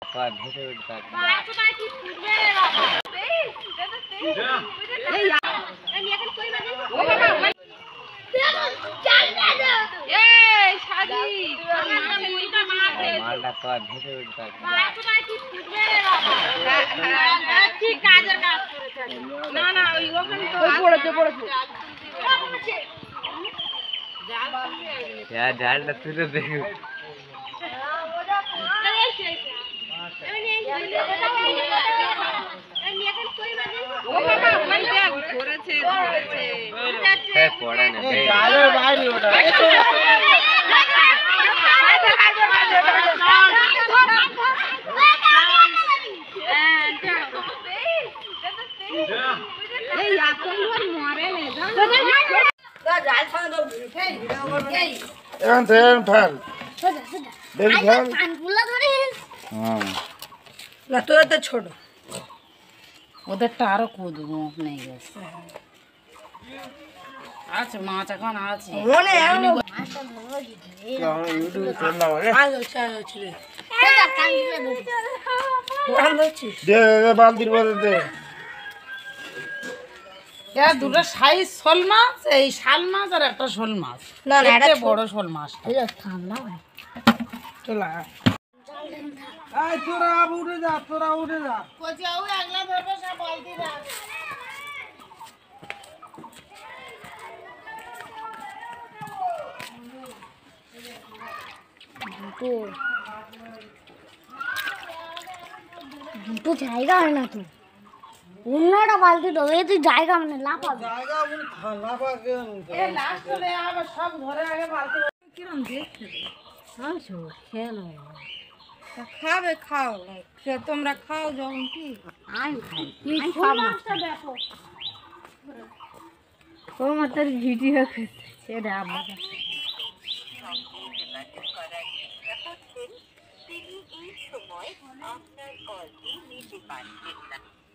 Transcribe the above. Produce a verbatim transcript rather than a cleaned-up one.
কয় ভেসে উঠতে মালটা কয় ভেসে উঠতে না না ওই ওখানে তো পড়েছে পড়েছে জালটা তুলে দেখো পড়ে না ছোট ওদেরটা আরো কুদ নেই গেছে আচ্ছা মাছ এখন আছে দুটো সাইজ শোল মাছ এই শাল মাছ আর একটা শোল মাছ বড় শোল মাছ চলা তোরা উঠে যা তোরা উঠে যা দুটো দুটো জায়গা হয় না তো অন্যটা বালতি তো এই তুই জায়গা মানে লাফাবে সব ঘরে আগে বালতি কিরম দেখতে খেলো খাবে খাও তোমরা খাও যখন কি আমি খাই তুই মাছটা দেখো ও মাতার ভিডিও করছে রে আব্বা তিনি এই সময় আপনার কলটি নিতে পারছেন না।